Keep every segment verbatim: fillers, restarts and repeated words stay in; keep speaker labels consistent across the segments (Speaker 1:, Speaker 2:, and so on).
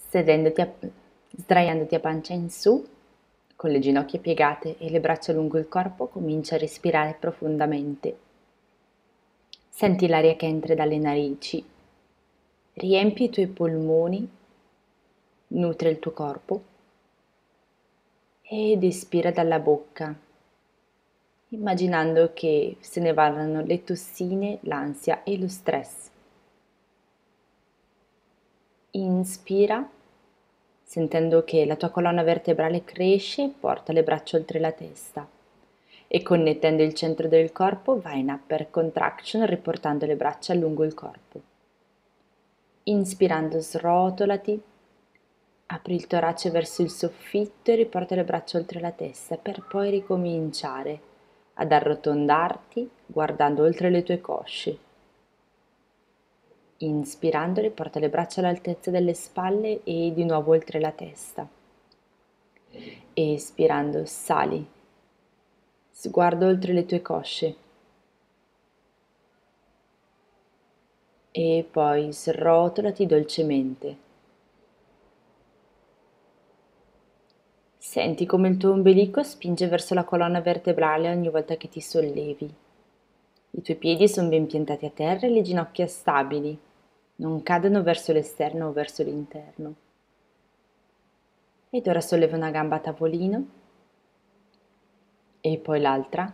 Speaker 1: sedendoti a- sdraiandoti a pancia in su, con le ginocchia piegate e le braccia lungo il corpo, comincia a respirare profondamente. Senti l'aria che entra dalle narici, riempi i tuoi polmoni, nutre il tuo corpo ed espira dalla bocca, immaginando che se ne vadano le tossine, l'ansia e lo stress. Inspira, sentendo che la tua colonna vertebrale cresce, porta le braccia oltre la testa e connettendo il centro del corpo vai in upper contraction riportando le braccia lungo il corpo. Inspirando srotolati, apri il torace verso il soffitto e riporta le braccia oltre la testa per poi ricominciare ad arrotondarti guardando oltre le tue cosce. Inspirando riporta le braccia all'altezza delle spalle e di nuovo oltre la testa. Espirando sali, sguardo oltre le tue cosce e poi srotolati dolcemente. Senti come il tuo ombelico spinge verso la colonna vertebrale ogni volta che ti sollevi. I tuoi piedi sono ben piantati a terra e le ginocchia stabili, non cadono verso l'esterno o verso l'interno. Ed ora solleva una gamba a tavolino e poi l'altra.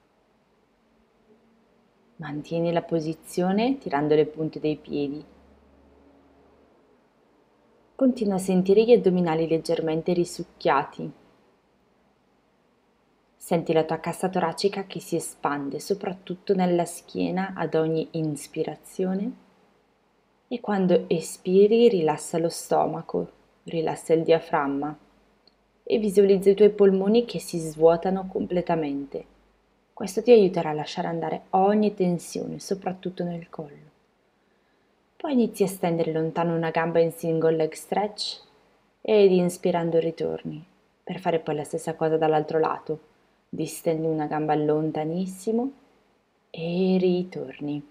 Speaker 1: Mantieni la posizione tirando le punte dei piedi. Continua a sentire gli addominali leggermente risucchiati. Senti la tua cassa toracica che si espande, soprattutto nella schiena ad ogni inspirazione e quando espiri rilassa lo stomaco, rilassa il diaframma e visualizza i tuoi polmoni che si svuotano completamente. Questo ti aiuterà a lasciare andare ogni tensione, soprattutto nel collo. Poi inizi a stendere lontano una gamba in single leg stretch ed inspirando ritorni, per fare poi la stessa cosa dall'altro lato. Distendi una gamba lontanissimo e ritorni.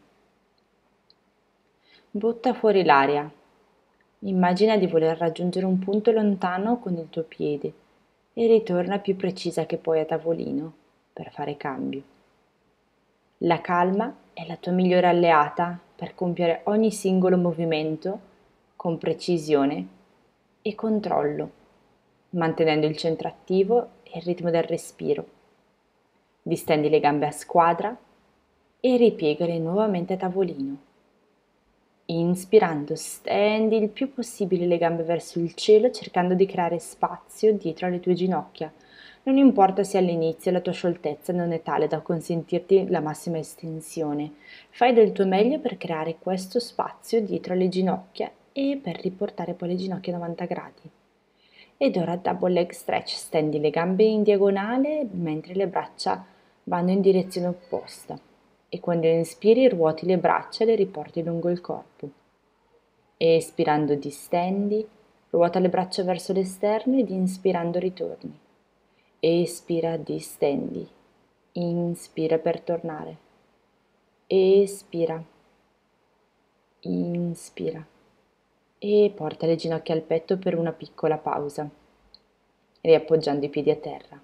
Speaker 1: Butta fuori l'aria. Immagina di voler raggiungere un punto lontano con il tuo piede e ritorna più precisa che puoi a tavolino per fare cambio. La calma è la tua migliore alleata per compiere ogni singolo movimento con precisione e controllo, mantenendo il centro attivo e il ritmo del respiro. Distendi le gambe a squadra e ripiegale nuovamente a tavolino. Inspirando, stendi il più possibile le gambe verso il cielo, cercando di creare spazio dietro alle tue ginocchia. Non importa se all'inizio la tua scioltezza non è tale da consentirti la massima estensione, fai del tuo meglio per creare questo spazio dietro alle ginocchia e per riportare poi le ginocchia a novanta gradi. Ed ora double leg stretch, stendi le gambe in diagonale mentre le braccia vanno in direzione opposta e quando inspiri ruoti le braccia e le riporti lungo il corpo. Espirando distendi, ruota le braccia verso l'esterno ed inspirando ritorni. Espira, distendi, inspira per tornare. Espira, inspira e porta le ginocchia al petto per una piccola pausa, riappoggiando i piedi a terra.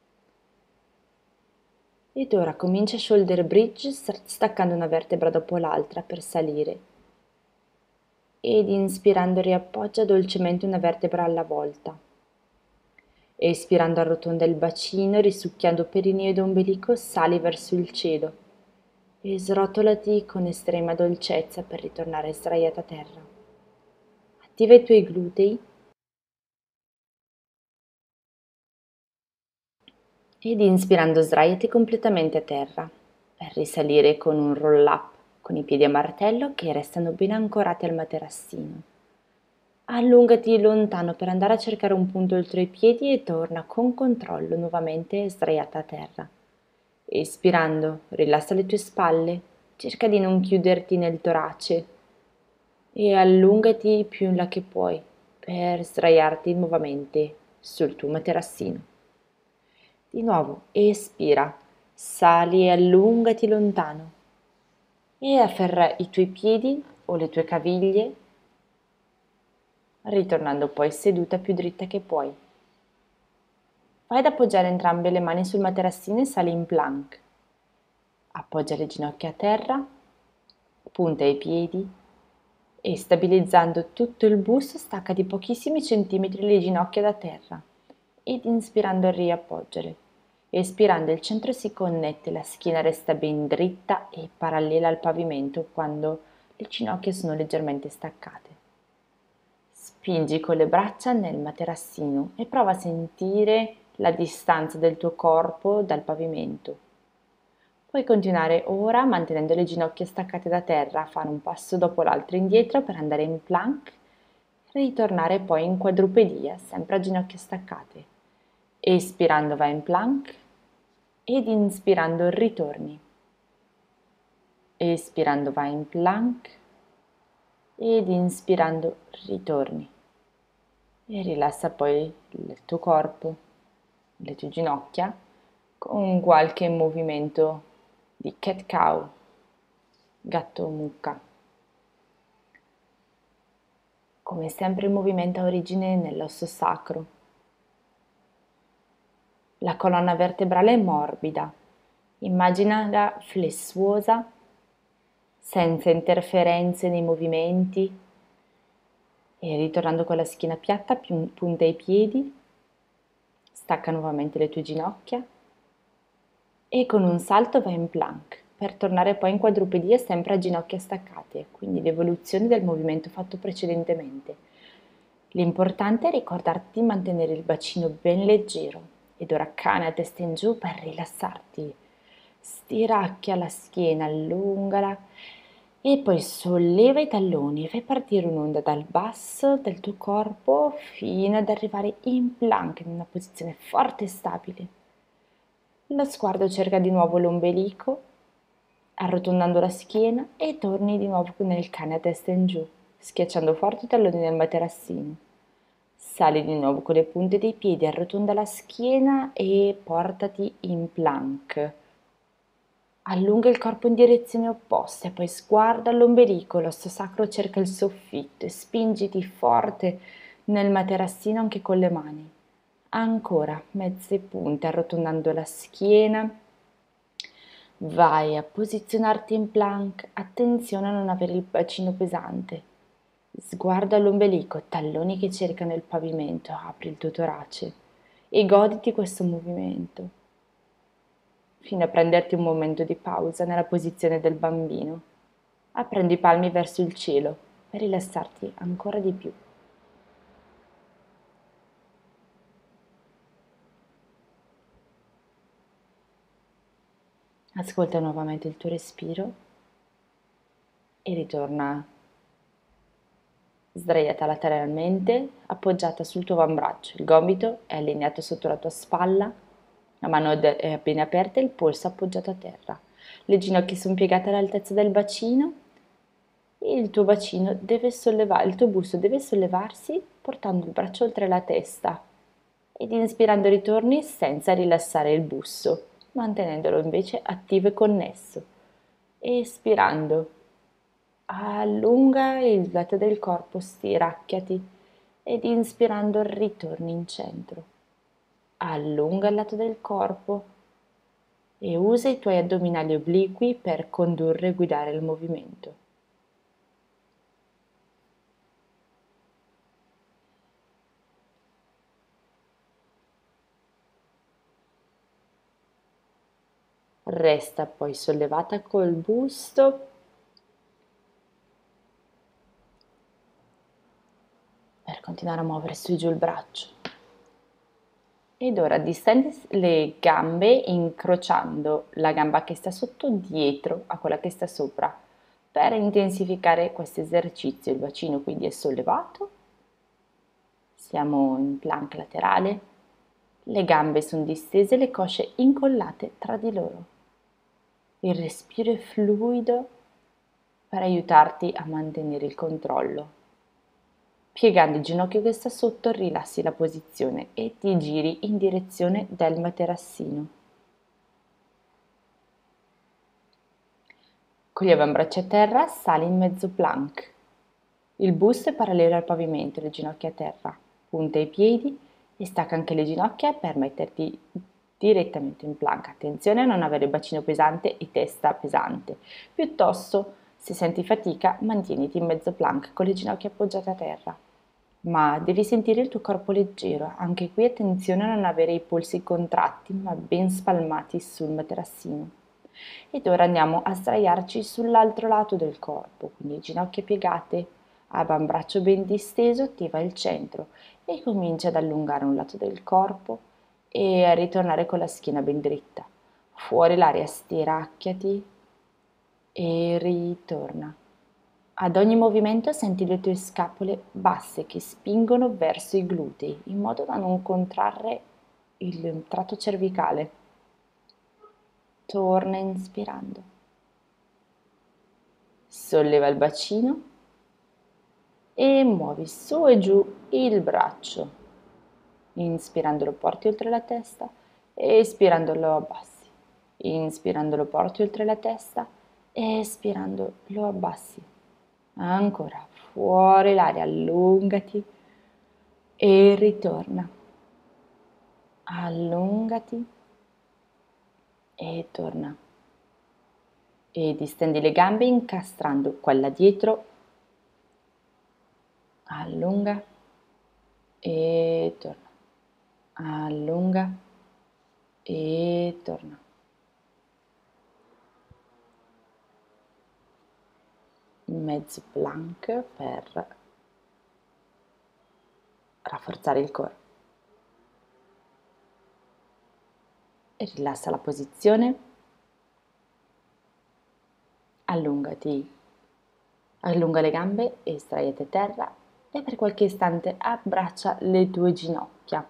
Speaker 1: Ed ora comincia shoulder bridge staccando una vertebra dopo l'altra per salire. Ed inspirando riappoggia dolcemente una vertebra alla volta. Espirando arrotonda il bacino, risucchiando perineo ed ombelico, sali verso il cielo. E srotolati con estrema dolcezza per ritornare sdraiata a terra. Attiva i tuoi glutei ed inspirando sdraiati completamente a terra per risalire con un roll up con i piedi a martello che restano ben ancorati al materassino. Allungati lontano per andare a cercare un punto oltre i piedi e torna con controllo nuovamente sdraiata a terra. Espirando, rilassa le tue spalle, cerca di non chiuderti nel torace e allungati più in là che puoi per sdraiarti nuovamente sul tuo materassino. Di nuovo, espira, sali e allungati lontano e afferra i tuoi piedi o le tue caviglie ritornando poi seduta più dritta che puoi. Vai ad appoggiare entrambe le mani sul materassino e sali in plank. Appoggia le ginocchia a terra, punta i piedi e stabilizzando tutto il busto stacca di pochissimi centimetri le ginocchia da terra ed inspirando riappoggiale. Espirando il centro si connette, la schiena resta ben dritta e parallela al pavimento quando le ginocchia sono leggermente staccate. Spingi con le braccia nel materassino e prova a sentire la distanza del tuo corpo dal pavimento. Puoi continuare ora mantenendo le ginocchia staccate da terra, fare un passo dopo l'altro indietro per andare in plank e ritornare poi in quadrupedia, sempre a ginocchia staccate. Espirando vai in plank ed inspirando ritorni. Espirando vai in plank ed inspirando ritorni. E rilassa poi il tuo corpo, le tue ginocchia con qualche movimento di cat cow, gatto mucca. Come sempre il movimento ha origine nell'osso sacro. La colonna vertebrale è morbida, immaginala flessuosa, senza interferenze nei movimenti e ritornando con la schiena piatta, punta i piedi, stacca nuovamente le tue ginocchia e con un salto vai in plank per tornare poi in quadrupedia sempre a ginocchia staccate, quindi l'evoluzione del movimento fatto precedentemente. L'importante è ricordarti di mantenere il bacino ben leggero ed ora cane a testa in giù per rilassarti. Stiracchia la schiena, allungala e poi solleva i talloni e fai partire un'onda dal basso del tuo corpo fino ad arrivare in plank in una posizione forte e stabile. Lo sguardo cerca di nuovo l'ombelico, arrotondando la schiena e torni di nuovo nel cane a testa in giù, schiacciando forte i talloni nel materassino. Sali di nuovo con le punte dei piedi, arrotonda la schiena e portati in plank. Allunga il corpo in direzione opposta e poi sguarda all'ombelico, l'osso sacro cerca il soffitto e spingiti forte nel materassino anche con le mani. Ancora mezze punte arrotondando la schiena. Vai a posizionarti in plank, attenzione a non avere il bacino pesante. Sguarda all'ombelico, talloni che cercano il pavimento, apri il tuo torace e goditi questo movimento fino a prenderti un momento di pausa nella posizione del bambino. Apprendi i palmi verso il cielo per rilassarti ancora di più. Ascolta nuovamente il tuo respiro e ritorna sdraiata lateralmente, appoggiata sul tuo avambraccio. Il gomito è allineato sotto la tua spalla, la mano è ben aperta e il polso appoggiato a terra. Le ginocchia sono piegate all'altezza del bacino e il tuo bacino deve sollevare, il tuo busto deve sollevarsi portando il braccio oltre la testa ed inspirando ritorni senza rilassare il busto, mantenendolo invece attivo e connesso. Espirando, allunga il lato del corpo, stiracchiati ed inspirando ritorni in centro. Allunga il lato del corpo e usa i tuoi addominali obliqui per condurre e guidare il movimento. Resta poi sollevata col busto per continuare a muovere su e giù il braccio. Ed ora distendi le gambe incrociando la gamba che sta sotto dietro a quella che sta sopra per intensificare questo esercizio. Il bacino quindi è sollevato, siamo in plank laterale, le gambe sono distese, le cosce incollate tra di loro. Il respiro è fluido per aiutarti a mantenere il controllo. Piegando il ginocchio che sta sotto, rilassi la posizione e ti giri in direzione del materassino. Con gli avambracci a terra, sali in mezzo plank. Il busto è parallelo al pavimento, le ginocchia a terra, punta i piedi e stacca anche le ginocchia per metterti direttamente in plank. Attenzione a non avere bacino pesante e testa pesante. Piuttosto, se senti fatica, mantieniti in mezzo plank con le ginocchia appoggiate a terra. Ma devi sentire il tuo corpo leggero. Anche qui attenzione a non avere i polsi contratti, ma ben spalmati sul materassino. Ed ora andiamo a sdraiarci sull'altro lato del corpo, quindi ginocchia piegate, avambraccio ben disteso, attiva il centro e comincia ad allungare un lato del corpo e a ritornare con la schiena ben dritta. Fuori l'aria, stiracchiati e ritorna. Ad ogni movimento senti le tue scapole basse che spingono verso i glutei in modo da non contrarre il tratto cervicale. Torna inspirando. Solleva il bacino e muovi su e giù il braccio. Inspirando lo porti oltre la testa, espirando lo abbassi. Inspirando lo porti oltre la testa, espirando lo abbassi. Ancora, fuori l'aria, allungati e ritorna. Allungati e torna. E distendi le gambe incastrando quella dietro. Allunga e torna. Allunga e torna. Mezzo plank per rafforzare il core. E rilassa la posizione. Allungati, allunga le gambe e sdraiati a terra e per qualche istante abbraccia le tue ginocchia.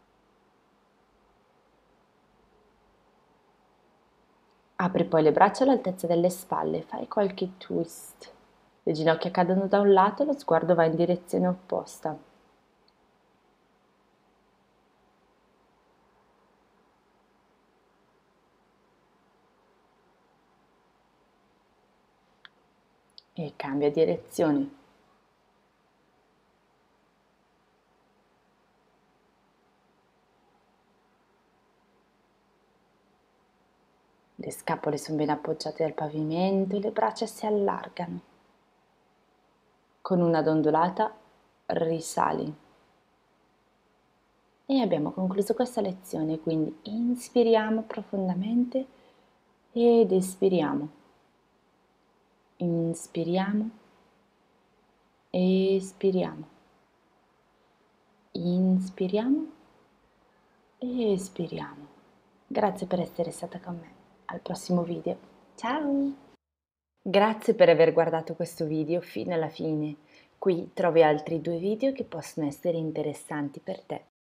Speaker 1: Apri poi le braccia all'altezza delle spalle, fai qualche twist. Le ginocchia cadono da un lato e lo sguardo va in direzione opposta. E cambia direzione. Le scapole sono ben appoggiate al pavimento e le braccia si allargano. Con una dondolata risali. E abbiamo concluso questa lezione, quindi inspiriamo profondamente ed espiriamo. Inspiriamo, espiriamo. Inspiriamo e espiriamo. Grazie per essere stata con me. Al prossimo video. Ciao! Grazie per aver guardato questo video fino alla fine. Qui trovi altri due video che possono essere interessanti per te.